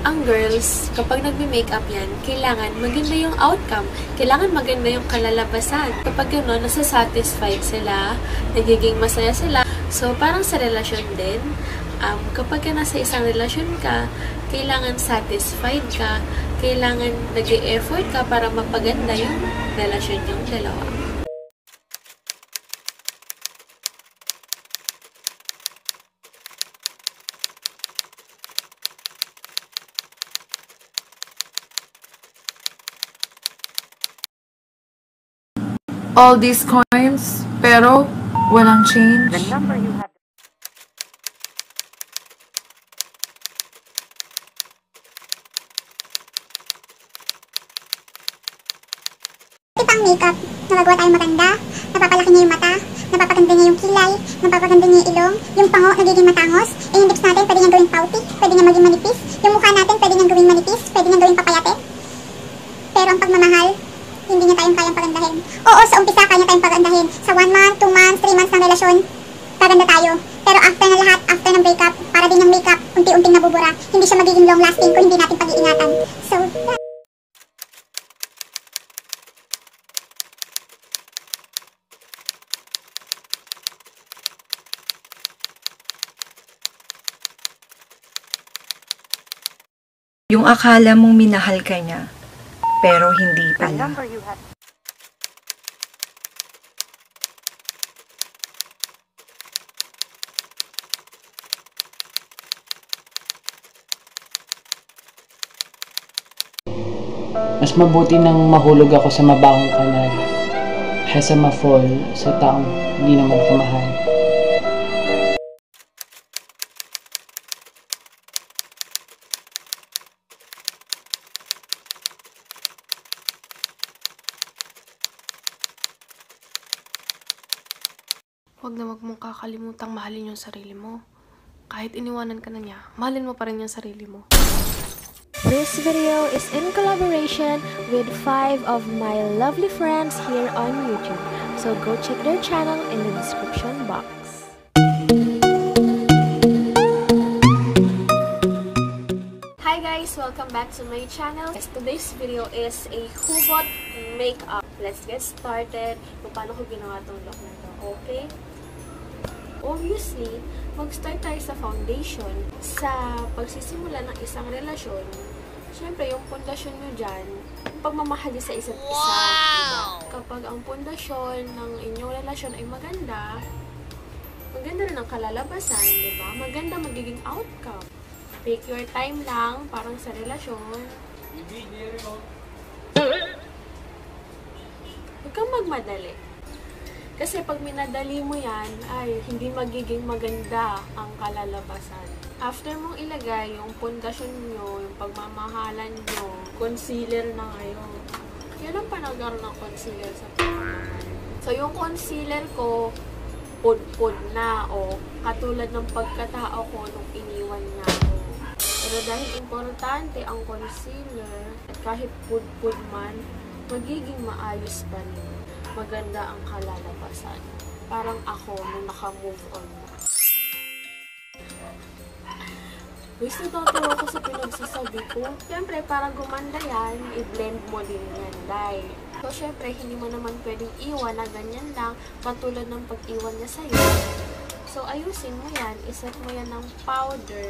ang girls, kapag nagme-makeup yan, kailangan maganda yung outcome. Kailangan maganda yung kalalabasan. Kapag gano'n, nasa-satisfied sila, nagiging masaya sila. So, parang sa relasyon din, kapag ka nasa isang relasyon ka, kailangan satisfied ka, kailangan nag-e-effort ka para mapaganda yung relasyon yung dalawa. All these coins, pero walang change. The number you have. Pang makeup, nagagawa tayo maganda, napapalaki niya yung mata, napapaganda niya yung kilay, napapaganda niya yung ilong, yung pango nagiging matangos, yung lips natin pwede niyang gawing pouty, pwede niyang maging manipis, yung mukha natin pwede niyang gawing manipis, pwede niyang gawing papayate. Pero ang pagmamahal, hindi niya tayong kayang pagandahin. Oo, sa umpisa kaya tayong pagandahin. Sa 1 month, 2 months, 3 months ng relasyon, paganda tayo. Pero after na lahat, after ng breakup, para din yung makeup, unti-unting nabubura. Hindi siya magiging long lasting kung hindi natin pag-iingatan. So, Yung akala mong minahal ka niya, pero hindi The pala. number you have. Mas mabuti nang mahulog ako sa mabahong kanal kaysa ma-fall sa taong hindi naman ako mahal. Huwag na wag mong kakalimutang mahalin yung sarili mo. Kahit iniwanan ka na niya, mahalin mo pa rin yung sarili mo. This video is in collaboration with 5 of my lovely friends here on YouTube. So go check their channel in the description box. Hi guys! Welcome back to my channel. Today's video is a hugot makeup. Let's get started kung paano ko ginawa itong look na to. Okay? Obviously, mag-start tayo sa foundation. Sa pagsisimula ng isang relasyon, syempre, yung pundasyon nyo dyan, yung pagmamahali sa isa't isa. Diba? Kapag ang pundasyon ng inyong relasyon ay maganda, maganda rin ang kalalabasan, diba? Maganda magiging outcome. Take your time lang, parang sa relasyon. Huwag kang magmadali. Kasi pag minadali mo yan, ay hindi magiging maganda ang kalalabasan. After mong ilagay yung pundasyon nyo, yung pagmamahalan nyo, concealer na ngayon. Yan ang panagaroon ng concealer sa pagmamahal. So yung concealer ko, pud-pud na, o katulad ng pagkatao ko nung iniwan niya ako. Pero dahil importante ang concealer, at kahit pud-pud man, magiging maayos pa rin. Maganda ang kalalabasan. Parang ako nung naka-move on na. Guys, natatawa ko sa pinagsasabi ko. Siyempre, para gumanda yan, i-blend mo din yan, dahil. So, siyempre, hindi mo naman pwedeng iwan na ganyan lang, katulad ng pag-iwan niya sa'yo. So, ayusin mo yan. Iset mo yan ng powder.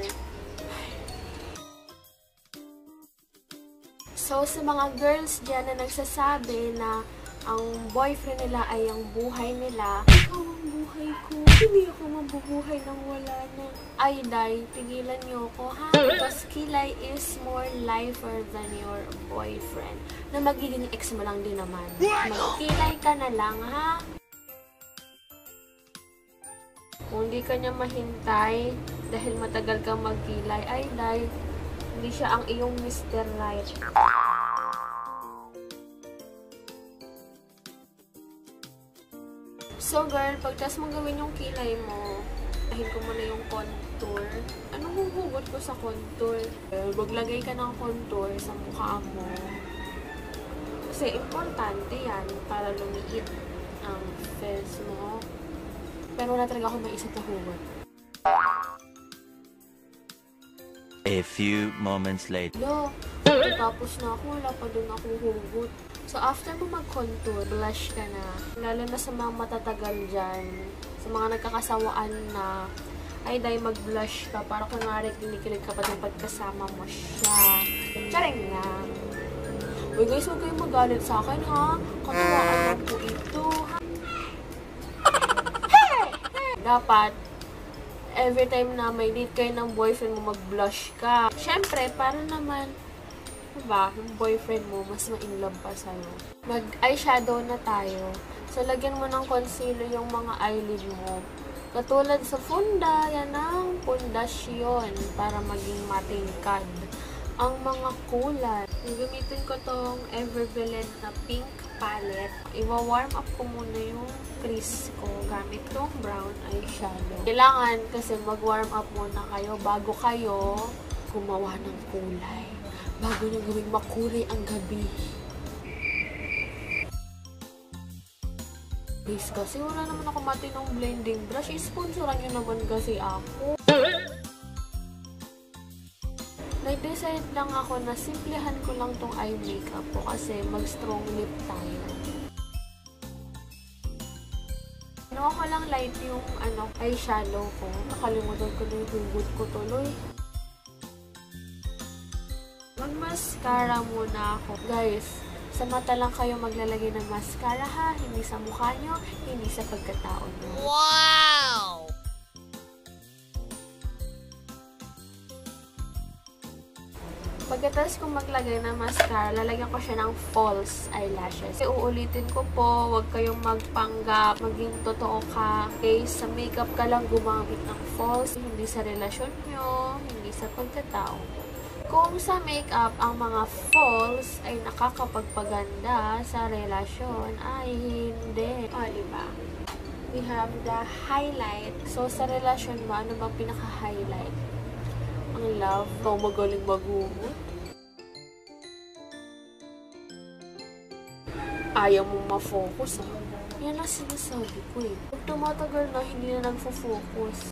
So, sa mga girls dyan na nagsasabi na ang boyfriend nila ay ang buhay nila, ikaw ang buhay ko. Hindi ako mabubuhay nang wala na. Ay, day, tigilan niyo ako, ha? Because kilay is more lifer than your boyfriend. Na magiging ex mo lang din naman. Magkilay ka na lang, ha? Kung hindi ka niya mahintay dahil matagal kang magkilay, ay, day, hindi siya ang iyong Mr. Right. So girl, pagtas mo gawin yung kilay mo, tahin ko muna yung contour. Anong huhugot ko sa contour? Maglagay ka ng contour sa mukha mo. Kasi importante yan para lumiit ang face mo. Pero wala talaga ako may isang hugot. A few moments later. Lo, tapos na ako, wala pa din ako hugot. So, after mo mag-contour, blush ka na. Lalo na sa mga matatagal dyan, sa mga nagkakasawaan na, ay dahil mag-blush ka para kunwari kinikilig ka pa din pagkasama mo siya. Charing lang. Uy guys, huwag kayong magalit sa akin ha. Katuwaan lang po ito ha. Dapat, every time na may date kayo ng boyfriend mo, mag-blush ka. Siyempre, para naman, diba, yung boyfriend mo, mas ma-inlove pa sa'yo. Mag-eyeshadow na tayo. So, lagyan mo ng concealer yung mga eyelid mo. Katulad sa funda, yan ang pundasyon para maging matingkad. Ang mga kulay. Gamitin ko tong Everbelend na pink palette. Iwa-warm up ko muna yung crease ko gamit tong brown eyeshadow. Kailangan kasi mag-warm up muna kayo bago kayo gumawa ng kulay. Bago nyo gawing makulay ang gabi. Guys, kasi wala naman ako matinong blending brush. Sponsoran nyo naman kasi ako. Nag-decide lang ako na simplihan ko lang tong eye makeup ko kasi mag-strong lip tayo. Ano ko lang light yung eyeshadow ko. Nakalimutan ko na yung hugot ko tuloy. Mag-mascara muna ako. Guys, sa mata lang kayo maglalagay ng mascara ha. Hindi sa mukha nyo, hindi sa pagkatao nyo. Wow! Pagkatapos kong maglagay ng mascara, lalagyan ko siya ng false eyelashes. Uulitin ko po, huwag kayong magpanggap, maging totoo ka. Okay, sa makeup ka lang gumamit ng false, hindi sa relasyon nyo, hindi sa pagkatao. Kung sa makeup, ang mga false ay nakakapagpaganda sa relasyon, ay hindi. O, diba? We have the highlight. So, sa relasyon mo, ano bang pinaka-highlight? Ang love, o magaling maghugot. Ayaw mo ma-focus, ha? Yan ang sinasabi ko, eh. Pag tumatagal na, hindi na nagfo-focus.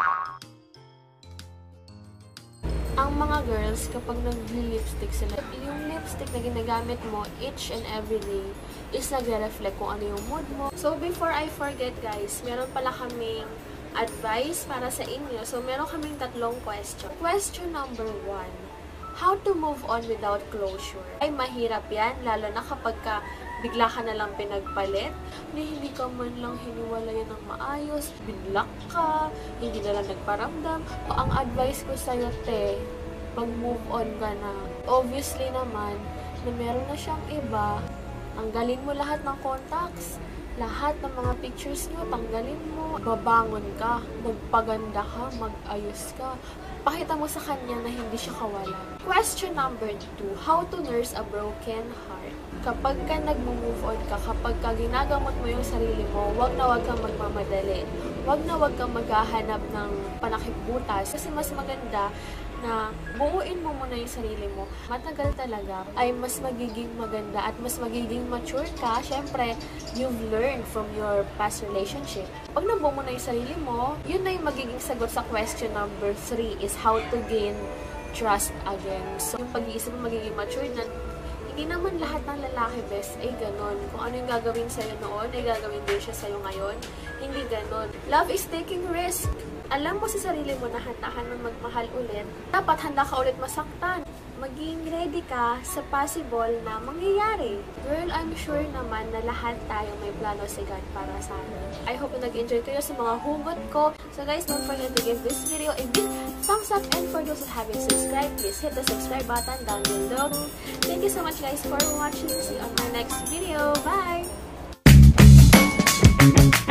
Ang mga girls, kapag nag-lipstick sila, yung lipstick na ginagamit mo each and every day is nagre-reflect kung ano yung mood mo. So, before I forget, guys, meron pala kaming advice para sa inyo. So, meron kaming 3 question. Question number 1, how to move on without closure? Ay, mahirap yan, lalo na kapag bigla ka na lang pinagpalit, hindi ka man lang hiniwalayan ng maayos, binlock ka, hindi na lang nagparamdam. O, ang advice ko sa'yo, te, mag-move on ka na. Obviously naman, na meron na siyang iba, tanggalin mo lahat ng contacts, lahat ng mga pictures nyo, tanggalin mo, babangon ka, magpaganda ka, mag-ayos ka. Pakita mo sa kanya na hindi siya kawalan. Question number 2, how to nurse a broken heart? Kapag ka nag-move on ka, kapag ka ginagamot mo yung sarili mo, wag kang magmamadali. Wag kang maghahanap ng panakipbutas. Kasi mas maganda na buuin mo muna yung sarili mo. Matagal talaga ay mas magiging maganda at mas magiging mature ka. Siyempre, you've learned from your past relationship. Pag nabuo mo na yung sarili mo, yun na yung magiging sagot sa question number 3 is how to gain trust again. So, yung pag-iisip mo magiging mature na hindi naman lahat ng lalaki, best, ay ganon. Kung ano yung gagawin sa'yo noon, ay gagawin din siya sa'yo ngayon. Hindi ganon. Love is taking risk. Alam mo sa sarili mo na handa ka ng magmahal ulit. Dapat handa ka ulit masaktan. Maging ready ka sa possible na mangyayari. Girl, I'm sure naman na lahat tayo may plano si God para sa atin. I hope na nag-enjoy kayo sa mga hugot ko. So guys, don't forget to give this video a big thumbs up. And for those who haven't subscribed, please hit the subscribe button down below. Thank you so much guys for watching. See you on my next video. Bye!